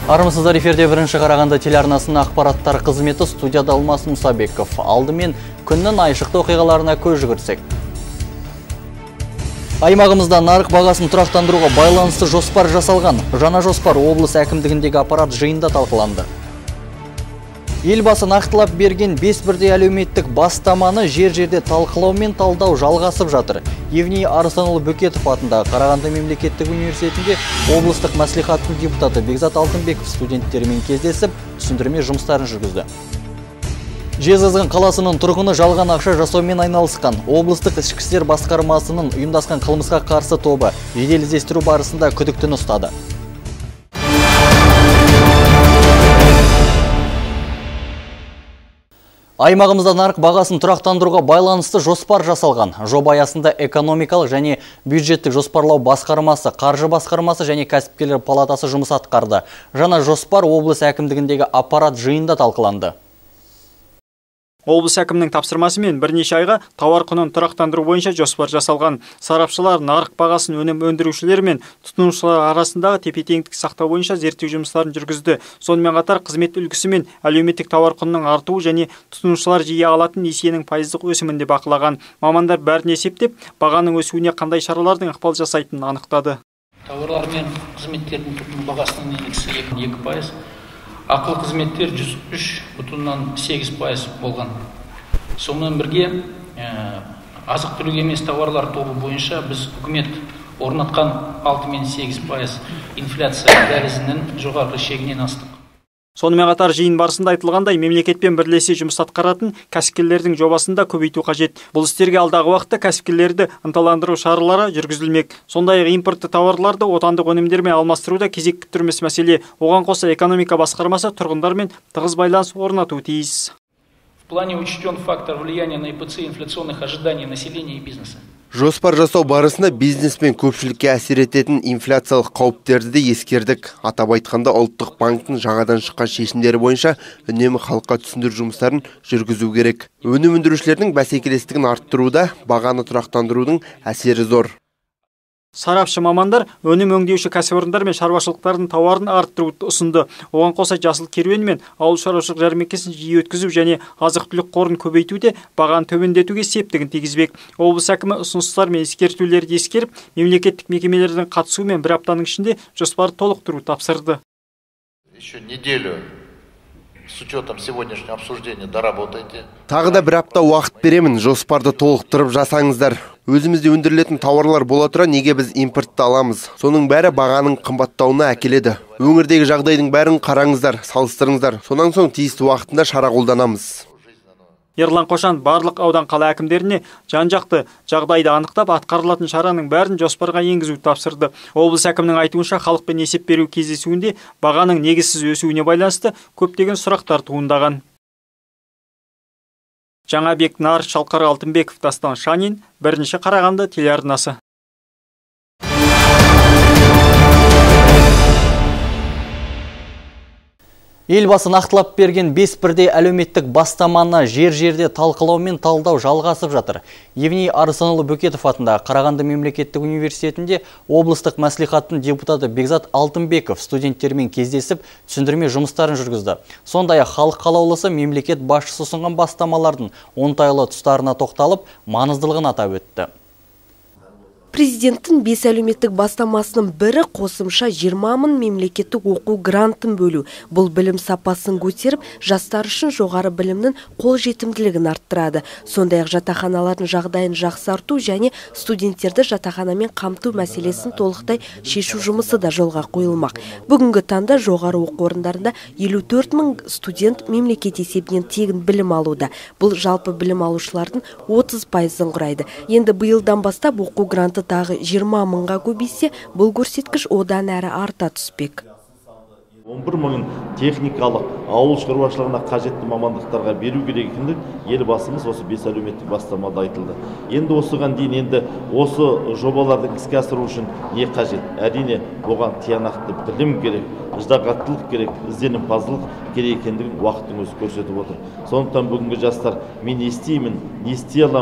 Армысыздар, эфирде бірінші Қарағанды телеарнасының ақпараттар қызметі, студияда Алмас Мұсабеков. Алдымен күннің айшықты оқиғаларына көз жүгірсек. Аймағымызда нарық бағасын тұрақтандыруға байланысты жоспар жасалған. Жаңа жоспар облыс әкімдігіндегі аппарат жиында талқыланды. Елбасы нақтылап берген 5 бірдей әлеуметтік бастаманы жер-жерде талқылау мен талдау жалғасып жатыр. Евгений Арыстанұлы Бөкетов атындағы Қарағанды мемлекеттік университетінде облыстық мәслихаттың депутаты Бекзат Алтынбеков студенттермен кездесіп, түсіндірме жұмыстарын жүргізді. Жезқазған қаласының тұрғыны жалған ақша жасаумен айналысқан. Облыстық ішкі істер басқармасының ұйымдасқан қылмысқа қарсы тобы жедел іздестіру барысында күдіктіні ұстады. Аймағымызда нарық бағасын тұрақтандыруға байланысты жоспар жасалған. Жоба аясында экономикалық және бюджеттік жоспарлау басқармасы, қаржы басқармасы және кәсіпкерлер палатасы жұмыс атқарды. Жаңа жоспар облыс әкімдігіндегі аппарат жиында талқыланды. Облыс әкімінің тапсырмасымен бірнеше айға тауар құнын тұрақтандыру бойынша жоспар жасалған. Сарапшылар нарық бағасын өнім өндірушілер мен тұтынушылар арасындағы тепе-теңдікті сақтау бойынша зерттеу жұмыстарын жүргізді. Сонымен қатар қызмет үлгісі мен әлеуметтік тауар құнының артуы және тұтынушылар жиі алатын несиенің пайыздық өсімін де бақылаған. Мамандар бәрін есептеп, бағаның өсуіне қандай шаралардың ықпал жасайтынын анықтады. Тауарлар мен қызметтердің тұтыну бағасының индексі 2%. Ақылы қызметтер 103,8% болған. Сонымен бірге азық-түлік емес тауарлар тобы бойынша біз үкімет орнатқан 6-8% инфляция дәлізінің жоғарғы шегінен астық. Сонымен қатар жиын барысында айтылғандай, мемлекетпен бірлесе жұмыс атқаратын кәсіпкерлердің жобасында көбейту қажет. Бұл істерге алдағы уақытта кәсіпкерлерді ынталандыру шаралары жүргізілмек. Сондай-ақ импортты тауарларды отандық өнімдермен алмастыруда кезек күттірмес мәселе. Оған қоса экономика басқармасы тұрғындармен тығыз байланыс орнатуы тиіс. В плане учтен фактор влияния на ИПЦ инфляционных ожиданий населения и бизнеса. Жоспар жасау барысында бизнес пен көпшілікке әсер ететін инфляциялық қауіптерді де ескердік. Атап айтқанда ұлттық банктың жаңадан шыққан шешімдері бойынша үнемі халыққа түсіндіру жұмыстарын жүргізу керек. Өнім өндірушілердің бәсекелестігін арттыруда бағаны тұрақтандырудың әсері зор. Сарапшы мамандар өнім өңдеуші кәсіпорындар мен шаруашылықтардың тауарын арттыруды ұсынды. Оған қоса жасыл керуен мен ауыл шаруашылық жәрмеңкесін жиі өткізу және азық-түлік қорын көбейтуде бағаны төмендетуге септігін тигізбек. Облыс әкімі ұсыныстар мен ескертулерді ескеріп, мемлекеттік мекемелердің қатысуымен бір аптаның ішінде жоспарды толықтыру тапсырды. Еще неделю с учетом сегодняшнего обсуждения доработайте. Тағы да бір апта уақыт беремін, жоспарды толықтырып жасаңыздар. Өзімізде өндірілетін тауарлар бола тұра неге біз импортты аламыз? Соның бәрі бағаның қымбаттауына әкеледі. Өңірдегі жағдайдың бәрін қараңыздар, салыстырыңыздар. Сонан соң тиісті уақытында шара қолданамыз. Ерлан Қошан барлық аудан қала әкімдеріне жан-жақты жағдайды анықтап, атқарылатын шараның бәрін жоспарға енгізуді тапсырды. Облыс әкімінің айтуынша, халықпен есеп беру кездесуінде бағаның негізсіз өсуіне байланысты көптеген сұрақтар туындаған. Жаңабек Нар, Шалқар Алтынбеков, Дастан Шанин, бірінші Қарағанды телеарнасы. Елбасы нақтылап берген 5 бірдей әлеуметтік бастаманы жер-жерде талқылау мен талдау жалғасып жатыр. Евгений Арыстанұлы Бөкетов атындағы Қарағанды мемлекеттік университетінде облыстық мәслихаттың депутаты Бекзат Алтынбеков студенттермен кездесіп, түсіндірме жұмыстарын жүргізді. Сондай-ақ халық қалаулысы мемлекет басшысы ұсынған бастамалардың оңтайлы тұстарына тоқталып, маңыздылығын атап өтті. Президенттің 5 әлеуметтік бастамасының бірі қосымша 20 мың мемлекеттік оқу грантын бөлу. Бұл білім сапасын көтеріп, жастар үшін жоғары білімнің қолжетімділігін арттырады. Сондай-ақ жатақханалардың жағдайын жақсарту және студенттерді жатақханамен қамту мәселесін толықтай шешу жұмысы да жолға қойылмақ. Бүгінгі таңда жоғары оқу орындарында 54 мың студент мемлекет есебінен тегін білім алуда. Бұл жалпы білім алушылардың 30%-ын құрайды. Енді биылдан бастап оқу гранты тағы 20 мыңға көбейсе, бұл көрсеткіш одан әрі арта түспек. 11 мың техникалық ауыл шаруашылығына қажетті мамандықтарға беру керек екенін елбасымыз осы 5 әлеуметтік бастамада айтылды. Енді осыған дейін осы жобалардың іске асыру үшін не қажет? Әрине, оған тиянақты білім керек, ждақаттылық керек, ізденімпаздылық керек екендігін уақыттың өзі көрсетіп отыр. Сондықтан бүгінгі жастар мен не істеймін, не істей аламын,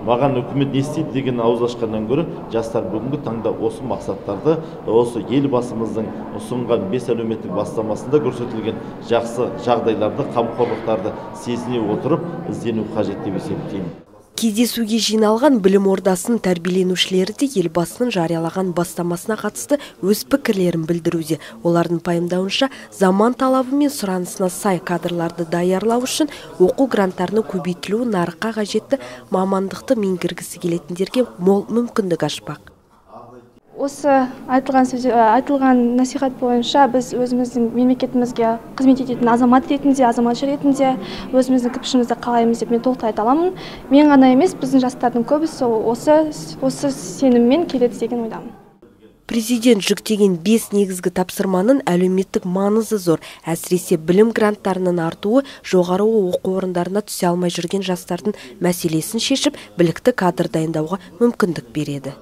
маған үкімет не істейді деген ауыз ашқаннан гөрі жастар бүгінгі таңда осы мақсаттарды осы елбасымыздың ұсынған 5 әлеуметтік бастамасында көрсетілген жақсы жағдайларды, қамқорлықтарды сезіне отырып іздену қажет деп есептеймін. Кездесуге жиналған білім ордасының тәрбиеленушілері де елбасының жариялаған бастамасына қатысты өз пікірлерін білдіруде. Олардың пайымдауынша заман талабы мен сұранысына сай кадрларды даярлау үшін оқу гранттарының көбейтілуі нарыққа қажетті мамандықты меңгергісі келетіндерге мол мүмкіндік ашпақ. Осы айтылған насихат бойынша біз өзіміздің мемлекетімізге қызмет ететін азамат ретінде өзіміздің кірпішімізді қалаймыз деп мен толықтай айта аламын. Мен ғана емес, біздің жастардың көбісі осы сеніммен келеді деген ойдамын. Президент жүктеген 5 негізгі тапсырманың әлеуметтік маңызы зор. Әсіресе білім гранттарының артуы жоғары оқу орындарына түсе алмай жүрген жастардың мәселесін шешіп, білікті кадр дайындауға мүмкіндік береді.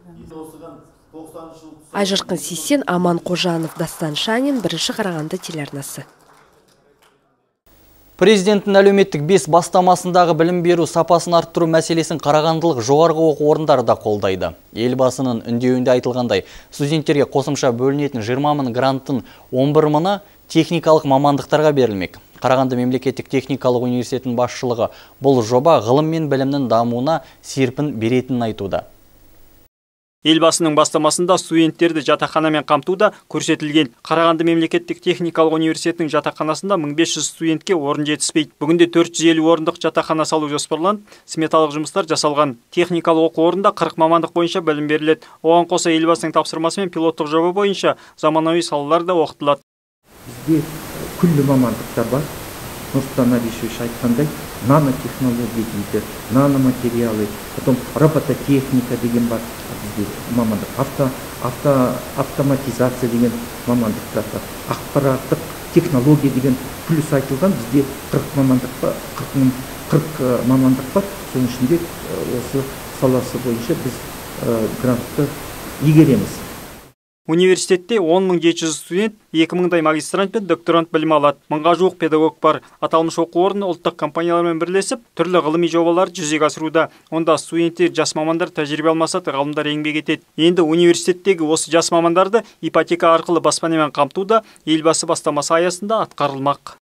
Айжарқын Сейсен, Аман Қожанов, Дастан Шанин, Бірінші Қарағанды телеарнасы. Президенттің әлеуметтік 5 бастамасындағы білім беру сапасын арттыру мәселесін қарағандылық жоғарғы оқу орындары да қолдайды. Елбасының үндеуінде айтылғандай, студенттерге қосымша бөлінетін 20 мың гранттың 11 мыңы техникалық мамандықтарға берілмек. Қарағанды мемлекеттік техникалық университетінің басшылығы бұл жоба ғылым мен білімнің дамуына серпін беретінін айтуда. Елбасының бастамасында студенттерді жатақханамен қамтуда көрсетілген. Қарағанды мемлекеттік техникалық университетінің жатақханасында 1500 студентке орын жетіспейді. Бүгінде 450 орындық жатақхана салу жоспарланып, сметалық жұмыстар жасалған. Техникалық оқу орнында 40 мамандық бойынша білім беріледі. Оған қоса елбасының тапсырмасымен пилоттық жоба бойынша заманауи салалар да оқытылады. Бізде күллі мамандықтар бар. Нұрсұлтан Абишевич айтқандай, нанотехнология дейді, наноматериалы, потом робототехника деген бар, бізде мамандық, автоматизация деген мамандықтар бар, ақпараттық технология деген плюс айтылған, бізде 40 мамандық бар, соның ішінде осы саласы бойынша біз грантты игереміз. Университетте 10.700 студент, 2000-дай магистрант пен докторант білім алады. 1000-ға жуық педагог бар. Аталмыш оқу орны ұлттық компаниялармен бірлесіп, түрлі ғылыми жобалар жүзеге асыруда. Онда студенттер, жас мамандар тәжірибе алмасады, ғалымдар еңбек етеді. Енді университеттегі осы жас мамандарды ипотека арқылы баспанамен қамтуда елбасы бастамасы аясында атқарылмақ.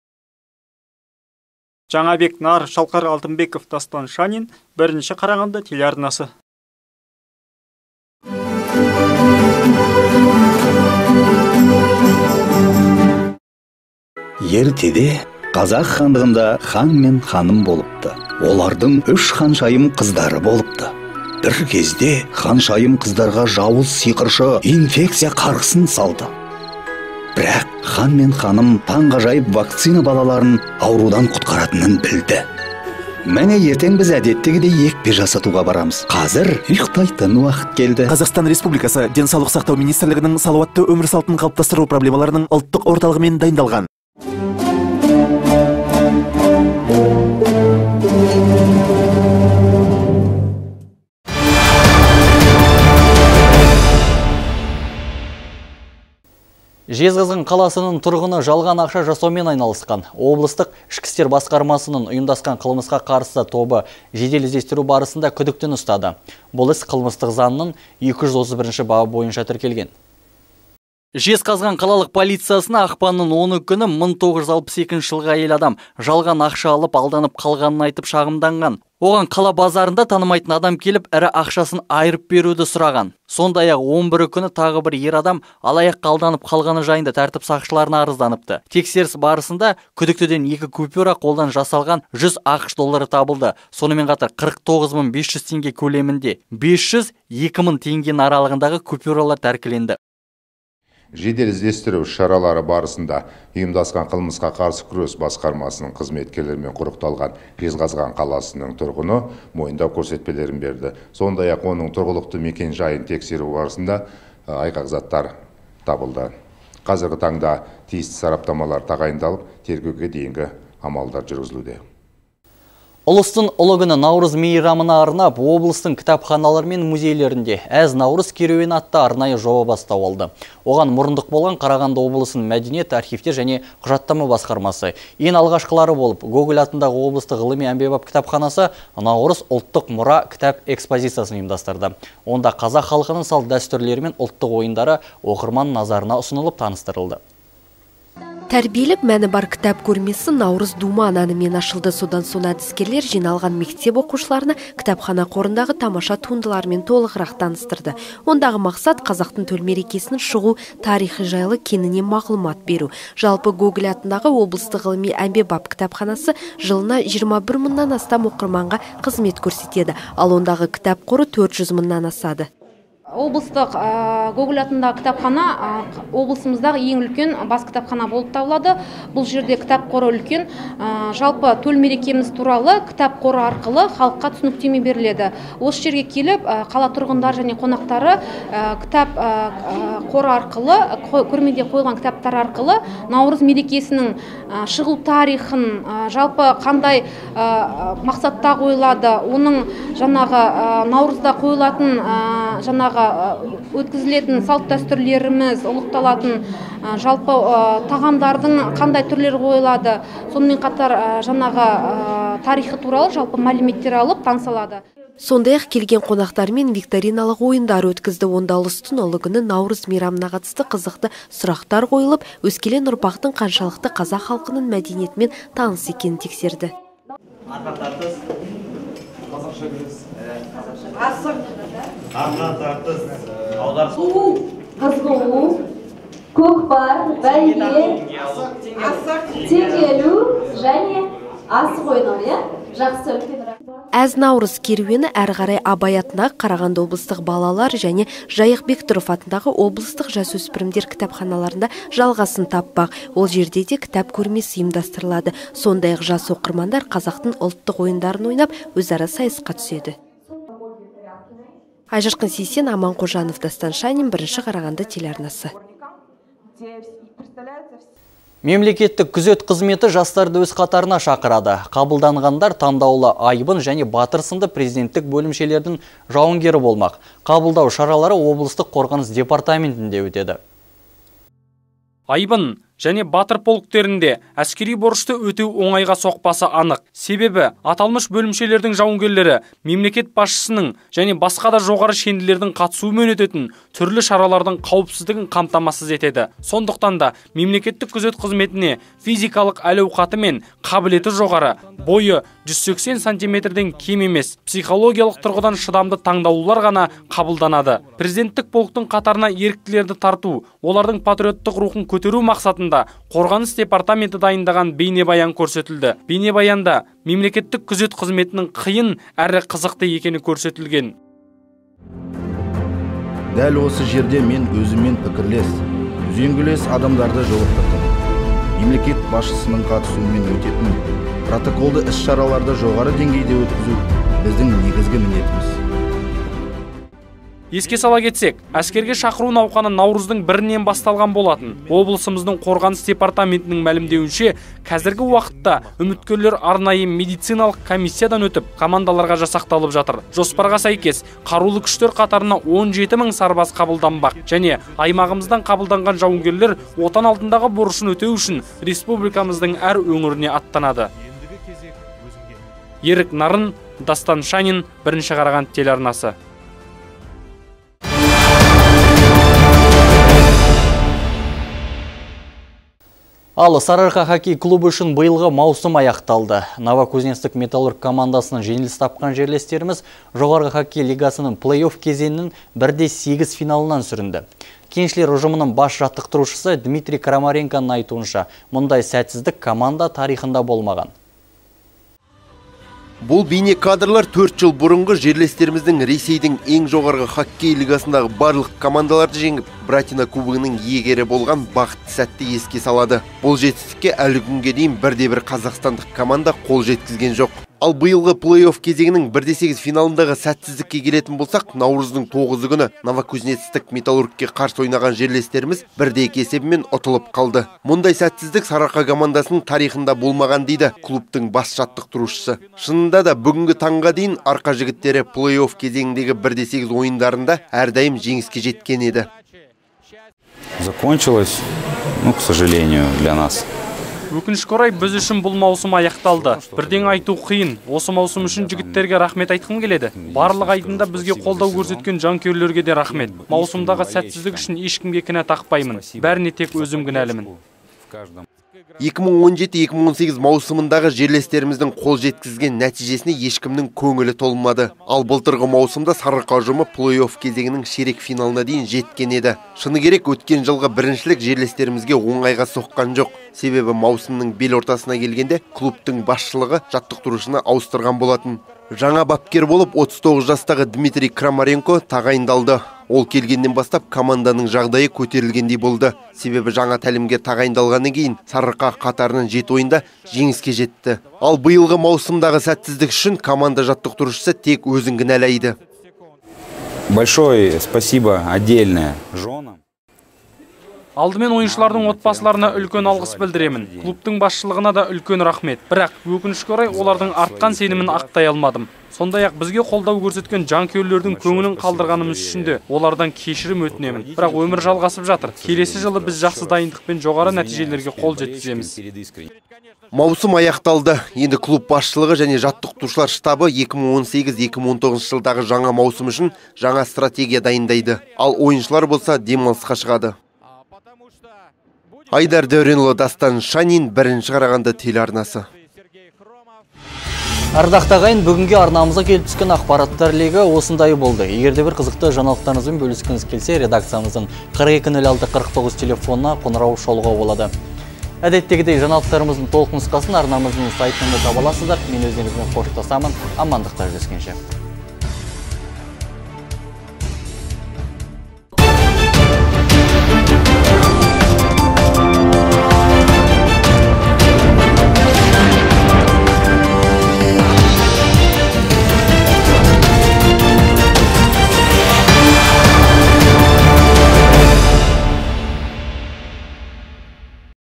Жаңабек Нар, Шалқар Алтынбеков, Дастан Шанин, Бірінші Қарағанды телеарнасы. Ертеде қазақ хандығында хан мен ханым болыпты. Олардың 3 ханшайым қыздары болыпты. Бір кезде ханшайым қыздарға жауыз сиқыршы инфекция қарғысын салды. Бірақ хан мен ханым таңғажайып вакцина балаларын аурудан құтқаратынын білді. Мәне ертең біз әдеттегідей екпе жасатуға барамыз. Қазір ұйықтайтын уақыт келді. Қазақстан Республикасы Денсаулық сақтау министрлігінің салауатты өмір салтын қалыптастыру проблемаларының ұлттық орталығымен дайындалған. Жезқазған қаласының тұрғыны жалған ақша жасаумен айналысқан. Облыстық ішкі істер басқармасының ұйымдасқан қылмысқа қарсы тобы жедел іздестіру барысында күдіктіні ұстады. Бұл іс қылмыстық заңның 231 бабы бойынша тіркелген. Жезқазған қалалық полициясына ақпанның 10 күні 1962 жылғы әйел адам жалған ақша алып алданып қалғанын айтып шағымданған. Оған қала базарында танымайтын адам келіп, ірі ақшасын айырып беруді сұраған. Сондай-ақ 11 күні тағы бір ер адам алаяқ алданып қалғаны жайында тәртіп сақшыларына арызданыпты. Тексеріс барысында күдіктіден 2 купюра қолдан жасалған 100 ақш доллары табылды. Сонымен қатар 49.500 теңге көлемінде 500-2000 теңгенің аралығындағы купюралар тәркіленді. Жедел іздестіру шаралары барысында ұйымдасқан қылмысқа қарсы күрес басқармасының қызметкерлерімен құрықталған Жезқазған қаласының тұрғыны мойындау көрсетпелерін берді. Сондай-ақ оның тұрғылықты мекен жайын тексеру барысында айғақ заттар табылды. Қазіргі таңда тиісті сараптамалар тағайындалып, тергеуге дейінгі амалдар жүргізілуде. Ұлыстың ұлы күні Наурыз мейрамына арнап, облыстың кітапханалары мен музейлерінде әз Наурыз керуені атты арнайы жоба бастау алды. Оған мұрындық болған Қарағанды облысының мәдениет, архивтер және құжаттама басқармасы. Ең алғашқылары болып, Гоголь атындағы облыстық ғылыми әмбебап кітапханасы Наурыз ұлттық мұра кітап экспозициясын ұйымдастырды. Онда қазақ халқының салт дәстүрлері мен ұлттық ойындары оқырман назарына ұсынылып таныстырылды. Тәрбиелік мәні бар кітап көрмесі Наурыз Думан анымен ашылды. Содан соң әдіскерлер жиналған мектеп оқушыларына кітапхана қорындағы тамаша туындылармен толығырақ таныстырды. Ондағы мақсат қазақтың төл мерекесінің шығу тарихы жайлы кеңінен мағлұмат беру. Жалпы Гоголь атындағы облыстық ғылыми әмбебап кітапханасы жылына 21 мыңнан астам оқырманға қызмет көрсетеді. Ал ондағы кітап қоры 400 мыңнан асады. Облыстық Гоголь атындағы кітапхана облысымыздағы ең үлкен бас кітапхана болып табылады. Бұл жерде кітап қоры үлкен. Жалпы төл мерекеміз туралы кітап қоры арқылы халыққа түсініктеме беріледі. Осы жерге келіп, қала тұрғындар және қонақтары кітап қоры арқылы, көрмеде қойылған кітаптар арқылы Наурыз мерекесінің шығу тарихын, жалпы қандай мақсатта қойылады, оның жаңағы Наурызда қойылатын жаңағы өткізілетін салт дәстүрлеріміз, ұлықталатын жалпы тағамдардың қандай түрлері қойылады, сонымен қатар жаңағы тарихы туралы жалпы мәліметтер алып танысалады. Сондай-ақ келген қонақтармен викториналық ойындар өткізді. Онда ұлыстың ұлы күні Наурыз мейрамына қатысты қызықты сұрақтар қойылып, өскелең ұрпақтың қаншалықты қазақ халқының мәдениетімен таныс екенін тексерді. Қызғылу, көкпар, бәйге, теңелу және асық ойнау, жақсы үлкен. Әз Наурыз керуені әрі қарай Абай атындағы Қарағанды облыстық балалар және Жайық Бектұров атындағы облыстық жасөспірімдер кітапханаларында жалғасын таппақ. Ол жерде де кітап көрмесі ұйымдастырылады. Сондай-ақ жас оқырмандар қазақтың ұлттық ойындарын ойнап, өзара сайысқа түседі. Айжарқын Сейсен, Аман Қожанов, Дастан Шанин, бірінші Қарағанды телеарнасы. Мемлекеттік күзет қызметі жастарды өз қатарына шақырады. Қабылданғандар таңдаулы айбын және батыр сынды президенттік бөлімшелердің жауынгері болмақ. Қабылдау шаралары облыстық қорғаныс департаментінде өтеді. Айбын және батыр полктерінде әскери борышты өтеу оңайға соқпасы анық. Себебі аталмыш бөлімшелердің жауынгерлері мемлекет басшысының және басқа да жоғары шенділердің қатысуымен өтетін түрлі шаралардың қауіпсіздігін қамтамасыз етеді. Сондықтан да мемлекеттік күзет қызметіне физикалық әл-ауқаты мен қабілеті жоғары, бойы 180 сантиметрден кем емес, психологиялық тұрғыдан шыдамды таңдаулылар ғана қабылданады. Президенттік полктың қатарына еріктілерді тарту, олардың патриоттық рухын көтеру мақсатында Қорғаныс департаменті дайындаған бейнебаян көрсетілді. Бейнебаянда мемлекеттік күзет қызметінің қиын әрі қызықты екені көрсетілген. Дәл осы жерде мен өзімен пікірлес, үзеңгілес адамдарды жолықтырдым. Мемлекет басшысының қатысуымен өтетін протоколды іс-шараларды жоғары деңгейде өткізу біздің негізгі міндетіміз. Еске сала кетсек, әскерге шақыру науқаны Наурыздың 1-нен басталған болатын. Облысымыздың қорғаныс департаментінің мәлімдеуінше, қазіргі уақытта үміткерлер арнайы медициналық комиссиядан өтіп, командаларға жасақталып жатыр. Жоспарға сәйкес, қарулы күштер қатарына 17 мың сарбаз қабылданбақ және аймағымыздан қабылданған жауынгерлер отан алдындағы борышын өтеу үшін республикамыздың әр өңіріне аттанады. Ерік Нарын, Дастан Шанин, бірінші Қарағанды телеарнасы. Ал Сарыарқа хоккей клубы үшін биылғы маусым аяқталды. Новокузнецк Металлург командасының жеңіліс тапқан жерлестеріміз жоғарғы хоккей лигасының плей-офф кезеңінің 1-8 финалынан сүрінді. Кеншілер ұжымының бас жаттықтырушысы Дмитрий Крамаренконың айтуынша, мұндай сәтсіздік команда тарихында болмаған. Бұл бейне кадрлар 4 жыл бұрынғы жерлестеріміздің Ресейдің ең жоғарғы хоккей лигасындағы барлық командаларды жеңіп, Братина кубогының иегері болған бақытты сәтті еске салады. Бұл жетістікке әлі күнге дейін бірде-бір қазақстандық команда қол жеткізген жоқ. Ал биылғы плей-офф кезеңінің 1-8 финалындағы сәтсіздікке келетін болсақ, наурыздың 9 күні Новокузнецк Металлургке қарсы ойнаған жерлестеріміз 1-2 есебімен ұтылып қалды. Мұндай сәтсіздік Сарыарқа командасының тарихында болмаған дейді клубтың бас жаттықтырушысы. Шынында да бүгінгі таңға дейін арқа жігіттері плей-офф кезеңіндегі 1-8 ойындарында әрдайым жеңіске жеткен еді. Закончилось, к сожалению, для нас. Өкінішке орай біз үшін бұл маусым аяқталды. Бірден айту қиын. Осы маусым үшін жігіттерге рахмет айтқым келеді. Барлық айдында бізге қолдау көрсеткен жанкүйерлерге де рахмет. Маусымдағы сәтсіздік үшін ешкімге кінә тақпаймын. Бәріне тек өзім кінәлімін. 2017-2018 маусымындағы жерлестеріміздің қол жеткізген нәтижесіне ешкімнің көңілі толмады. Ал былтырғы маусымда Сарыарқа ұжымы плей-офф кезеңінің ширек финалына дейін жеткен еді. Шыны керек, өткен жылғы біріншілік жерлестерімізге оңайға соққан жоқ. Себебі маусымның бел ортасына келгенде клубтың басшылығы жаттықтырушыны ауыстырған болатын. Жаңа бапкер болып 39 жастағы Дмитрий Крамаренко тағайындалды. Ол келгеннен бастап команданың жағдайы көтерілгендей болды. Себебі жаңа тәлімге тағайындалғаннан кейін Сарыарқа қатарынан 7 ойында жеңіске жетті. Ал биылғы маусымдағы сәтсіздік үшін команда жаттықтырушысы тек өзін кінәлайды. Большое спасибо отдельное женам. Алдымен ойыншылардың отбасыларына үлкен алғыс білдіремін. Клубтың басшылығына да үлкен рахмет. Бірақ өкінішке орай олардың артқан сенімін ақтай алмадым. Сондай-ақ бізге қолдау көрсеткен жанкүйерлердің көңілін қалдырғанымыз үшін де олардан кешірім өтінемін. Бірақ өмір жалғасып жатыр. Келесі жылы біз жақсы дайындықпен жоғары нәтижелерге қол жеткіземіз. Маусым аяқталды. Енді клуб басшылығы және жаттықтырушылар штабы 2018-2019 жылдағы жаңа маусым үшін жаңа стратегия дайындайды. Ал ойыншылар болса демалысқа шығады. Айдар Дәуренұлы, Дастан Шанин, Бірінші Қарағанды телеарнасы. Ардақтағы ағайын, бүгінге арнамызға келіп түскен ақпараттар легі осындай болды. Егерде бір қызықты жаңалықтарыңызбен бөліскіңіз келсе, редакциямыздың 420649 телефонына қоңырау шалуға болады. Әдеттегідей жаңалықтарымыздың толық нұсқасын арнамыздың сайтында таба аласыздар. Мен өздеріңізбен қоштасамын. Амандықта жүздескенше.